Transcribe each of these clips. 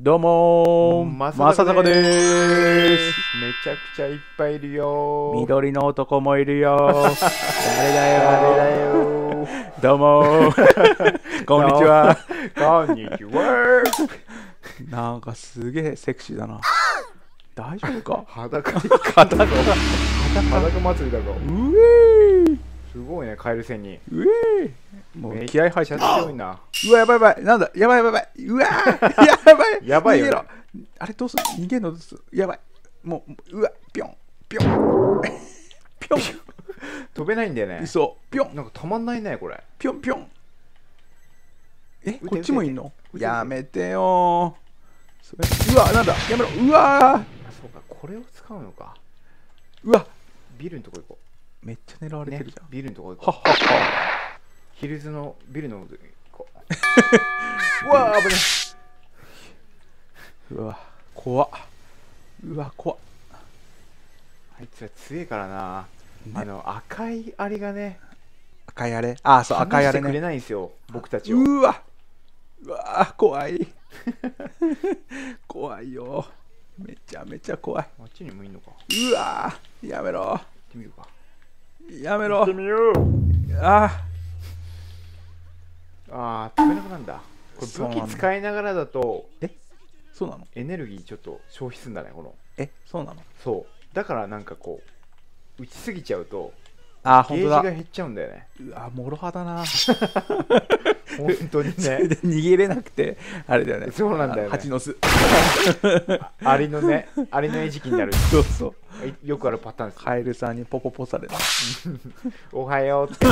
どうもー、まさたかでーす。 めちゃくちゃいっぱいいるよー。 緑の男もいるよー。誰だよ誰だよー。どうもー。こんにちは。 こんにちは。 なんかすげえセクシーだな。大丈夫か。 裸裸祭りだぞ。 うえー。 すごいね、カエル戦に。 うえー。もう気合入っちゃった。 強いな。 うわ、やばいやばい。なんだ、やばいやばいやばい。うわー、やばい。 やばいよね逃げろ。あれどうする、逃げんのどうする。やばい。もう、うわ、ぴょん、ぴょん。ぴょん。 飛べないんだよね。 嘘、ぴょん。 なんか止まんないね、これ。 ぴょんぴょん。 てこっちもいんの。 撃てやめてよー。うわ、なんだ、やめろ。うわあ、そうか、これを使うのか。 ー。うわ、 ビルのとこ行こめっちゃ狙わう。ねれてるじゃん。 ビルのとこ行はこっはっは。 う。ヒルズのビルのとこ行こう。うわー、危ねうわ、怖っ。うわ、怖っ。 あいつら強いからな。 ね赤いアリがね、 赤いあれ。あ、そう、赤いあれ離してくれね。 ないんですよ、僕たちを。 うわ、うわ、怖い。怖いよ。めちゃめちゃ怖い。 あっちにもいんのか。 うわ、やめろ。 行ってみるか。 やめろ。 行ってみよう。 あああ、飛べなくなんだ。これそうなんだ武器使いながらだとそうなの。 エネルギーちょっと消費するんだね、この。 そうなの。 そう。だからなんかこう、打ちすぎちゃうと、 あ、 ゲージほんとだ。 が減っちゃうんだよね。 うわ、もろはだな。 本当にそれね。 で逃げれなくて、あれだよね。 そうなんだよね蜂の巣。 アリのね、アリの餌食になる。 そうそう。 よくあるパターンです。 カエルさんにポポポされた。 おはようって。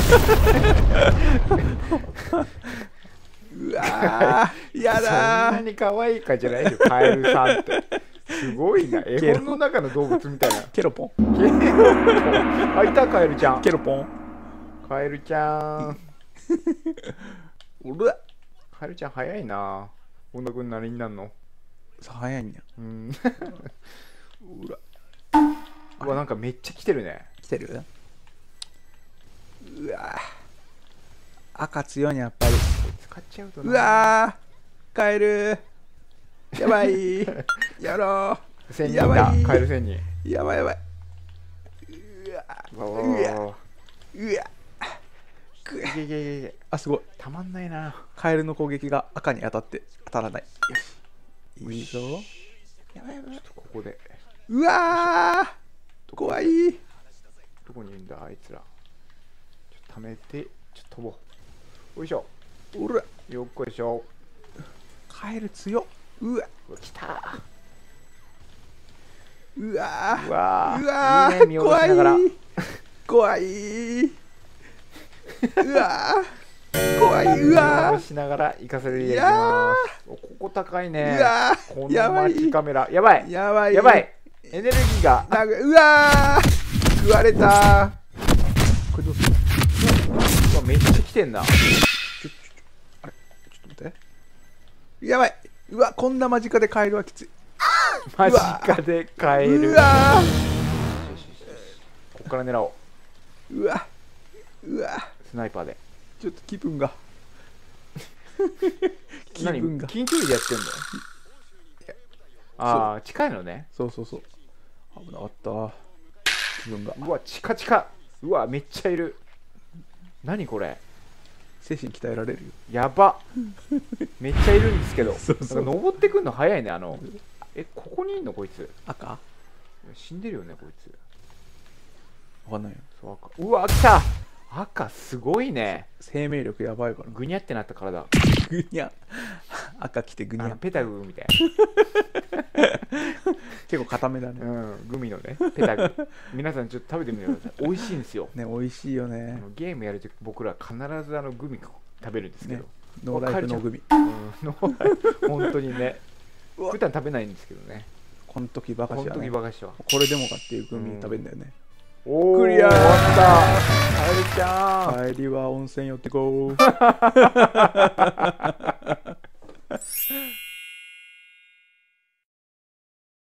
うわー、やだー。 そんなに可愛いかじゃないよ、カエルさんって。すごいな。絵本の中の動物みたいな。 ケロポン。 あ、いた、カエルちゃん。 ケロポン。 カエルちゃん。 うわ、 カエルちゃん早いな。本田君何になんの？ 早いんや。 うん。 うわ、 うわ、なんかめっちゃ来てるね。 来てる。うわ、赤強いね、やっぱり。 使っちゃうとな。 うわー、カエル。やばい。やろ千人やばいだ、カエル千人。 う。やばいやばい。うわ、 うわうわ、 うわ。 うわ。くいけいけいけいけ。 あ、すごい。 たまんないな。 カエルの攻撃が赤に当たって当たらない。よし。いいぞ。やばいやばい。 ここで。 うわー、怖い。 どこにいるんだ、あいつら。ちょっと溜めて、ちょっと飛ぼう。よいしょ。 おら、 よっこいしょ。 カエル強っ。うわ、 うわ、来た。 うわー、 うわうわいいね、見ー、 下ろしながら。 怖い。うわー、怖い。う見わ下ろしながら行かせていただきます。お、ここ高いね。 うわこー、やのばい。 街カメラ。やばい。 やばい。 やばい。エネルギーが。 なんか、うわー、食われた。これどうする。 うわ、めっちゃ来てんな。 あれ、ちょっと待って。やばい。うわ、こんな間近でカエルはきつい。 間近でカエル。 うわここから狙おう。 ー、うわ、うわ、 スナイパーで。 ちょっと気分が。気何分が。 近距離でやってんの？ああ、近いのね。 そうそうそう。危なかった。気分が。 うわ、近々。うわ、めっちゃいる。何これ。 精神鍛えられるよ。 やば。めっちゃいるんですけど。 そうそうなんか登ってくんの早いね。ここにいんのこいつ。 赤死んでるよね、こいつ。 わかんないよ。 そう、赤。うわ、来た。赤、すごいね。 生命力やばいから。 ぐにゃってなった体。 ぐにゃ。赤来てぐにゃ。 ペタグみたい結構固めだね。 な。うん、グミのね、ペタグ。皆さんちょっと食べてみてください。美味しいんですよ。 ね、美味しいよね。 ゲームやるとき僕ら必ずグミ食べるんですけど。 ねノーライフのグミ。 ノーライフ本当にね。 うわ普段食べないんですけどね。 この時ばかこのしはね。 時ばかしは。 これでもかっていうグミ食べるんだよね。 おー、 クリアー終わった。カエルちゃん。 帰りは温泉寄ってこう。